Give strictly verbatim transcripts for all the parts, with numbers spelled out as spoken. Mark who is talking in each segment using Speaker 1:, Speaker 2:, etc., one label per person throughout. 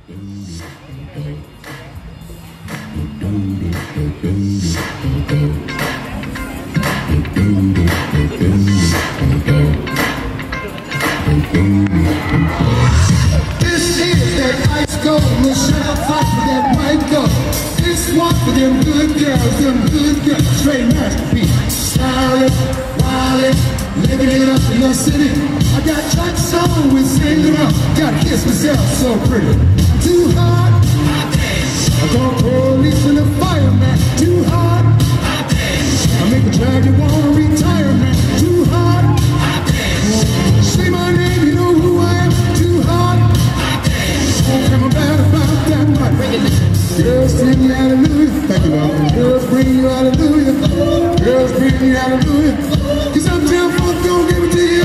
Speaker 1: This is that ice gold, Michelle fight for that white gold. This one for them good girls, them good girls, straight masterpiece. Stylish, wildin', living it up in your city. I got tracks on with singing up, gotta kiss myself so pretty. I'm too hot, I call police and the fireman. Too hot, I make a driver wanna retire, man. Too hot, say my name, you know who I am. Too hot, I'm bad about that much. Girls sing you hallelujah, thank you, Lord. Girls bring you hallelujah, girls bring you hallelujah. Cause Uptown Funk don't give it to you.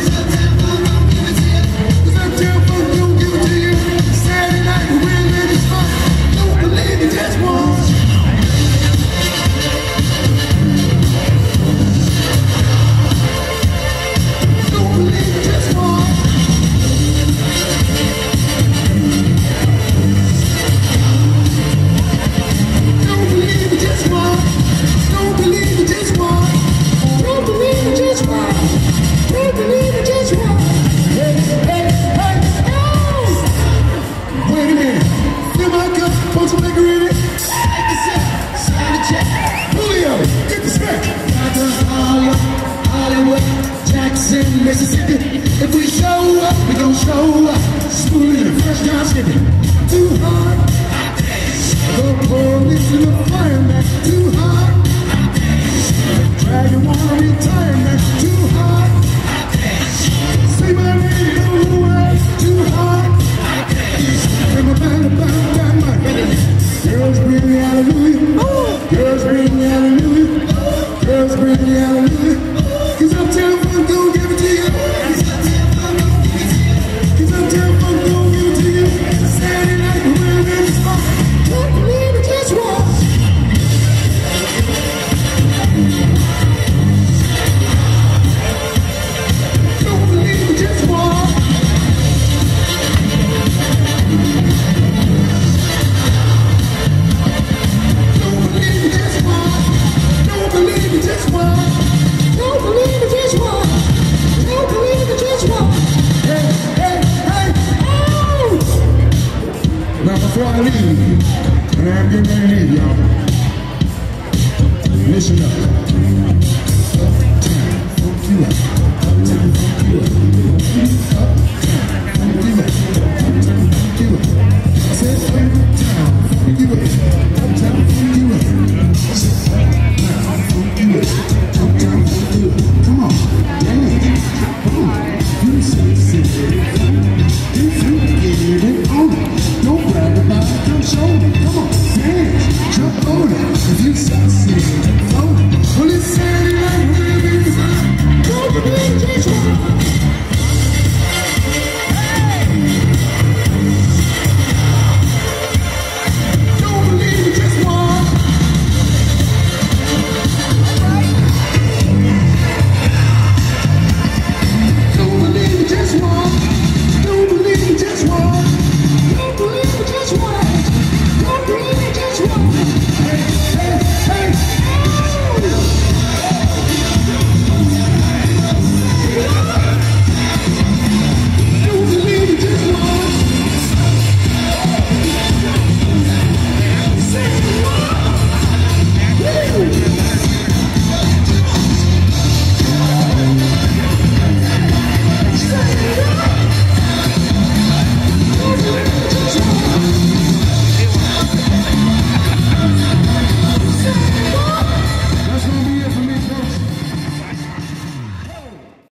Speaker 1: Cause Uptown Funk don't give it to you. Saturday night we're in this fun. Don't believe it, just once. Don't believe it, just once. Don't believe it, just once. Don't believe it, just once. Don't believe it, just once. Don't believe it, just once. Hey, hey, hey, oh! Wait a minute. Fill my cup, put some liquor in it. Take the sip, sign the check. Julio, get the smack. Hollywood, Hollywood, Jackson, Mississippi. If we show up, we gon' show up. Smooth in the first time skipping. Too hard. The police and the fireman. Too hard. Dragon wanna retire, man. Too hard. Say my name, you know who I am. Too hard. I'm about about that much. Girls bring me hallelujah. Girls bring me hallelujah. Girls bring me hallelujah. Cause Uptown Funk don't give it to you. Cause Uptown Funk don't give it to you. Saturday night we're in this spot. Don't believe it, just once. Don't believe it, just once. Don't believe it, just once. Don't believe it, just once. Don't believe it, just once. Don't believe it, just once. Hey, hey, hey, oh! Now before I leave, and I'm getting ready to leave, y'all, listen up. Uptown Funk you up.